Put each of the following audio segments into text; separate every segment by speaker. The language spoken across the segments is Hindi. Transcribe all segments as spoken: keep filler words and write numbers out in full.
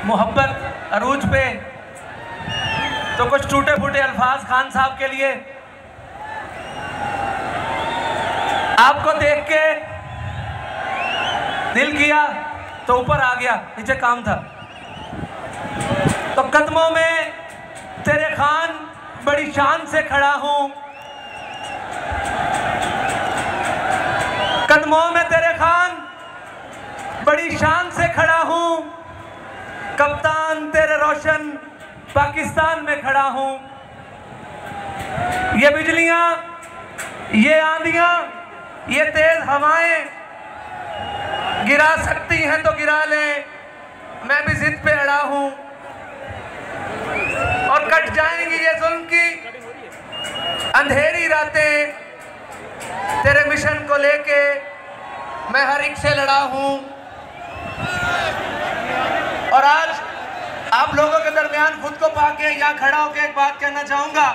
Speaker 1: मोहब्बत अरूज पे, तो कुछ टूटे फूटे अल्फाज खान साहब के लिए। आपको देख के दिल किया तो ऊपर आ गया, नीचे काम था। तो कदमों में तेरे खान बड़ी शान से खड़ा हूं, कदमों में तेरे खान बड़ी शान से खड़ा हूं, कप्तान तेरे रोशन पाकिस्तान में खड़ा हूं। ये बिजलियां, ये आंधियां, ये तेज हवाएं गिरा सकती हैं तो गिरा ले, मैं भी जिद पे अड़ा हूं। और कट जाएंगी ये जुल्म की अंधेरी रातें, तेरे मिशन को लेके मैं हर एक से लड़ा हूं। और आज आप लोगों के दरमियान खुद को पाके यहाँ खड़ा होकर एक बात कहना चाहूंगा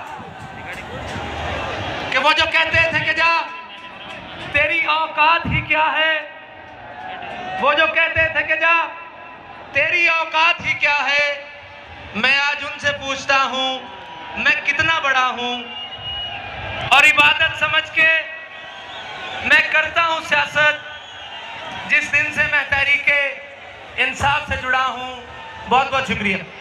Speaker 1: कि वो जो कहते थे कि जा तेरी औकात ही क्या है, वो जो कहते थे कि जा तेरी औकात ही क्या है, मैं आज उनसे पूछता हूं मैं कितना बड़ा हूं। और इबादत समझ के मैं करता हूं सियासत, जिस दिन से मैं तहरीके इंसाफ से जुड़ा हूं। बहुत बहुत शुक्रिया।